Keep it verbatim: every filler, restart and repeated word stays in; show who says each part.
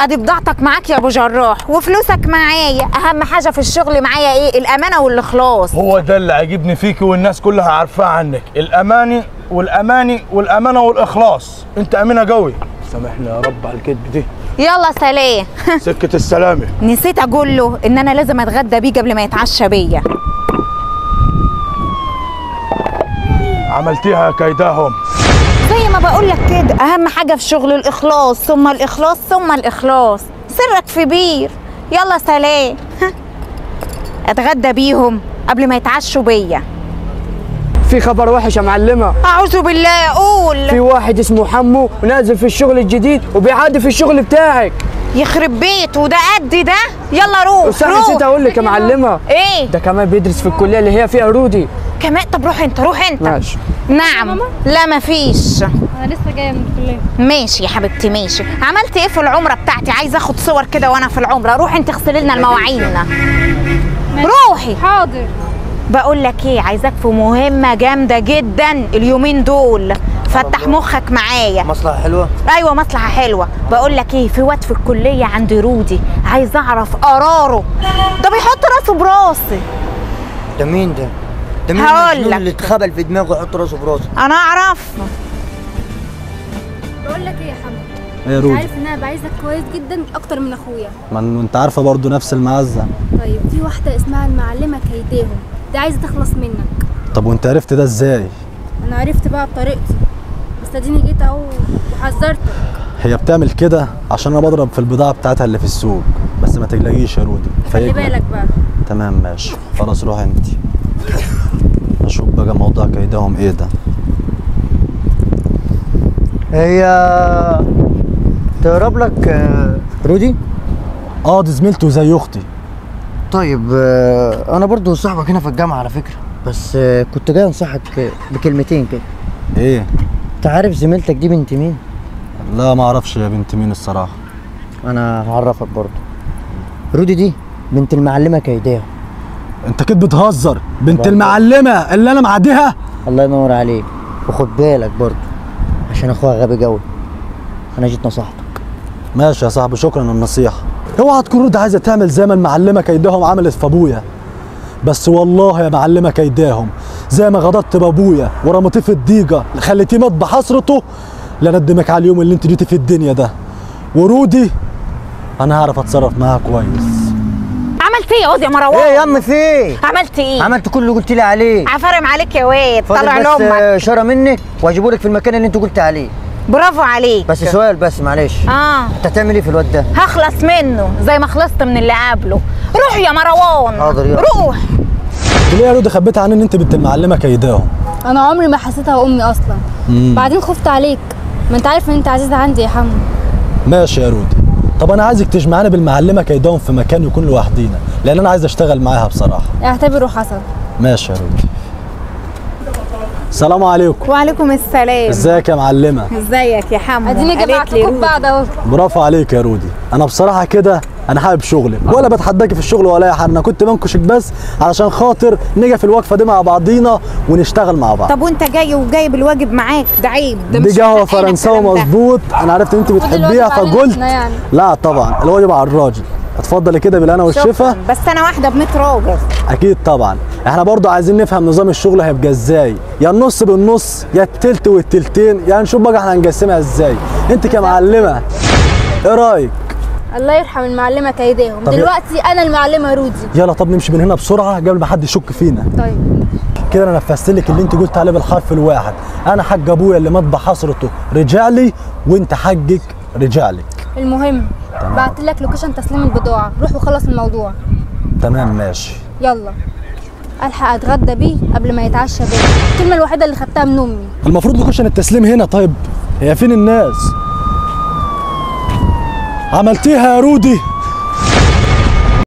Speaker 1: ادي بضاعتك معاك يا ابو جراح وفلوسك معايا. اهم حاجه في الشغل معايا ايه؟ الامانه والاخلاص.
Speaker 2: هو ده اللي عاجبني فيكي والناس كلها عارفاه عنك، الاماني والاماني والامانه والاخلاص. انت امينه قوي. سامحني يا رب على الكذب دي.
Speaker 1: يلا سلام.
Speaker 2: سكه السلامه.
Speaker 1: نسيت اقول له ان انا لازم اتغدى بيه قبل ما يتعشى بيا.
Speaker 2: عملتيها كيداهم.
Speaker 1: زي ما بقول لك كده، اهم حاجه في شغل الاخلاص ثم الاخلاص ثم الاخلاص. سرك في بير. يلا سلام. اتغدى بيهم قبل ما يتعشوا بيا.
Speaker 3: في خبر وحش يا معلمه.
Speaker 1: اعوذ بالله. قول.
Speaker 3: في واحد اسمه حمو ونازل في الشغل الجديد وبيعدي في الشغل بتاعك.
Speaker 1: يخرب بيته وده قد ده. يلا روح.
Speaker 3: بس انا نسيت اقول لك يا معلمه.
Speaker 1: ايه
Speaker 3: ده كمان بيدرس في الكليه اللي هي فيها رودي
Speaker 1: كمان. طب روح انت روح انت.
Speaker 3: ماشي.
Speaker 1: نعم. لا مفيش.
Speaker 4: انا لسه جايه من الكليه.
Speaker 1: ماشي يا حبيبتي ماشي. عملت ايه في العمره بتاعتي؟ عايزه اخد صور كده وانا في العمره. روحي انت اغسلي لنا المواعين. روحي.
Speaker 4: حاضر.
Speaker 1: بقول لك ايه، عايزاك في مهمه جامده جدا اليومين دول. فتح مخك معايا.
Speaker 5: مصلحه حلوه.
Speaker 1: ايوه مصلحه حلوه. بقول لك ايه، في واد في الكليه عند رودي عايز اعرف قراره. ده بيحط راسه براسي.
Speaker 5: ده مين ده؟ ده مين
Speaker 1: هقول لك
Speaker 5: اللي اتخبل في دماغه ويحط راسه براسه؟
Speaker 1: انا اعرف.
Speaker 4: بقول لك ايه يا حمد،
Speaker 6: ايه يا
Speaker 4: انت
Speaker 6: رودي؟
Speaker 4: عارف ان انا بعايزك كويس جدا اكتر من اخويا.
Speaker 6: ما انت عارفه برضو نفس المعزه.
Speaker 4: طيب في واحده اسمها المعلمه كيداهم، دي عايزه تخلص منك.
Speaker 6: طب وانت عرفت ده ازاي؟
Speaker 4: انا عرفت بقى بطريقتي، بس اديني جيت اهو وحذرتك.
Speaker 6: هي بتعمل كده عشان انا بضرب في البضاعه بتاعتها اللي في السوق، بس ما تقلقيش يا رودي.
Speaker 4: خلي بالك بقى.
Speaker 6: تمام ماشي خلاص. روح انت. اشوف بقى موضوع كيدهم ايه ده.
Speaker 5: هي تقرب لك رودي؟
Speaker 6: اه دي زميلته زي اختي.
Speaker 5: طيب انا برضو صاحبك هنا في الجامعه على فكره، بس كنت جاي انصحك بكلمتين كده.
Speaker 6: ايه؟
Speaker 5: انت عارف زميلتك دي بنت مين؟
Speaker 6: لا ما اعرفش يا بنت مين الصراحه.
Speaker 5: انا هعرفك برضو. رودي دي بنت المعلمه كيداهم.
Speaker 6: انت كده بتهزر. بنت المعلمه اللي انا معديها.
Speaker 5: الله ينور عليك. وخد بالك برضو عشان اخوها غبي قوي. انا جيت نصحتك.
Speaker 6: ماشي يا صاحبي شكرا النصيحه. اوعى تكون رودي عايزه تعمل زي ما المعلمه كيداهم عملت في ابويا. بس والله يا معلمه كيداهم زي ما غضبت بابويا ورميتيه في الضيقه خليتيه مات بحسرته، لا ندمك على اليوم اللي انت جيتي في الدنيا ده. ورودي انا هعرف اتصرف معاها كويس.
Speaker 1: عملت ايه يا واد يا مروان؟
Speaker 5: ايه يا ام في ايه؟
Speaker 1: عملت ايه؟
Speaker 5: عملت كل اللي قلت لي عليه.
Speaker 1: عفرم عليك يا واد. طلع
Speaker 5: بس
Speaker 1: لامك
Speaker 5: اشاره منك واجيبه لك في المكان اللي انت قلت عليه.
Speaker 1: برافو عليك.
Speaker 5: بس سؤال بس معلش.
Speaker 1: اه
Speaker 5: انت هتعمل ايه في الواد ده؟
Speaker 1: هخلص منه زي ما خلصت من اللي قبله. روح يا مروان.
Speaker 5: حاضر يلا.
Speaker 1: روح.
Speaker 6: ليه يا رودي خبيت عني ان انت بنت المعلمه كيداهم؟
Speaker 4: انا عمري ما حسيتها امي اصلا.
Speaker 6: مم.
Speaker 4: بعدين خفت عليك، ما انت عارف ان انت عزيزه عندي يا حمو.
Speaker 6: ماشي يا رودي. طب انا عايزك تجمعنا بالمعلمه كيداهم في مكان يكون لوحدينا، لان انا عايز اشتغل معاها بصراحه.
Speaker 4: اعتبره حصل.
Speaker 6: ماشي يا رودي. السلام عليكم.
Speaker 1: وعليكم السلام.
Speaker 6: ازيك يا معلمه؟
Speaker 1: ازيك يا حمو؟
Speaker 4: اديني جمعتكم بعض اهو.
Speaker 6: برافو عليك يا رودي. انا بصراحه كده انا حابب شغلك ولا بتحداكي في الشغل ولا اي حاجه. انا كنت بنكشك بس علشان خاطر نيجي في الوقفه دي مع بعضينا ونشتغل مع بعض.
Speaker 1: طب وانت جاي وجايب الواجب معاك؟ ده عيب. ده
Speaker 6: دي
Speaker 1: مش
Speaker 6: قهوه
Speaker 1: حقنا
Speaker 6: فرنساوي
Speaker 1: الكلام ده.
Speaker 6: مظبوط. انا عرفت ان انت بتحبيها فقلت
Speaker 4: يعني.
Speaker 6: لا طبعا الواجب على الراجل. اتفضلي كده بالهنا والشفا.
Speaker 1: شكراً. بس انا واحده ب مية راجل.
Speaker 6: اكيد طبعا. احنا برضو عايزين نفهم نظام الشغل هيبقى ازاي، يا النص بالنص يا التلت والتلتين، يعني نشوف بقى احنا هنقسمها ازاي. انت كمعلمه ايه رايك؟
Speaker 4: الله يرحم المعلمه كيداهم.
Speaker 6: طب
Speaker 4: دلوقتي انا المعلمه رودي.
Speaker 6: يلا طب نمشي من هنا بسرعه قبل ما حد يشك فينا.
Speaker 4: طيب
Speaker 6: كده انا نفذت لك اللي انت قلت عليه بالحرف الواحد. انا حق ابويا اللي مات بحسرته رجالي، وانت حقك رجالك.
Speaker 4: المهم بعت لك لوكيشن تسليم البضاعه، روح وخلص الموضوع.
Speaker 6: تمام ماشي.
Speaker 4: يلا الحق اتغدى بيه قبل ما يتعشى بيه. الكلمه الوحيده اللي خدتها من امي.
Speaker 6: المفروض لوكيشن التسليم هنا. طيب هي فين الناس؟ عملتيها يا رودي؟